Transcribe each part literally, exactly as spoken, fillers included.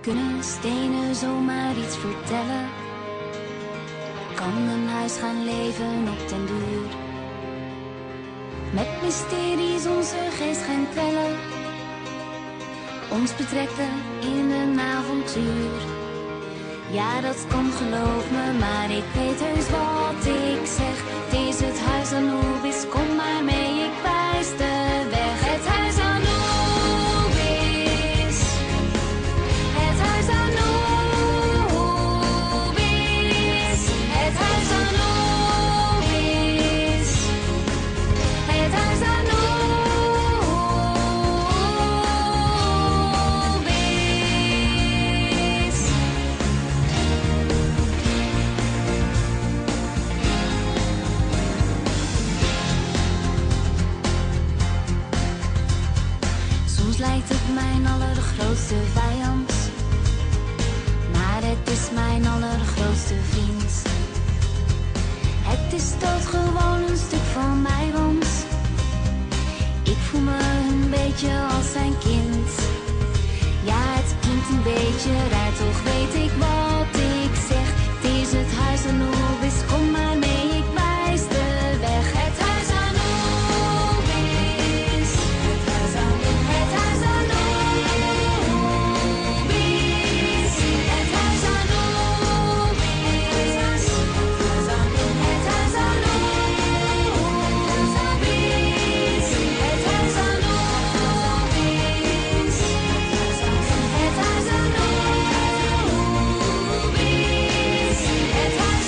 Kunnen stenen zomaar iets vertellen? Kan een huis gaan leven op den duur? Met mysteries onze geest gaan kwellen, ons betrekken in een avontuur. Ja, dat kan, geloof me, maar ik weet heus wat ik zeg. Het is het huis Anubis, kom maar mee, ik wijs de weg. Het huis Anubis, het huis Anubis, het huis Anubis, het huis Anubis. Soms lijkt het mijn allergrootste vijand, maar het is mijn allergrootste vriend. Het is toch gewoon een stuk van mij, want ik voel me een beetje als zijn kind. Ja, het klinkt een beetje raar, toch weet ik wat ik zeg. Het is het huis Anubis, kom maar mee, ik wijs de weg. Het huis Anubis, het huis Anubis, het huis Anubis, het huis Anubis, het huis Anubis, het huis Anubis, het huis Anubis, het huis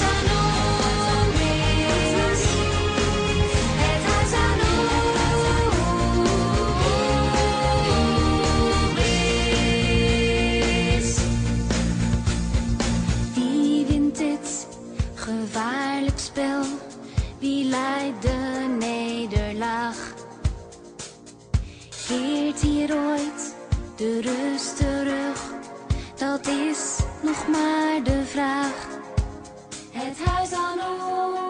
Anubis, het huis Anubis. Die wint dit gevaarlijk spel, wie leidt de nederlaag? Keert hier ooit de rust terug? Dat is nog maar de vraag. Het huis Anubis.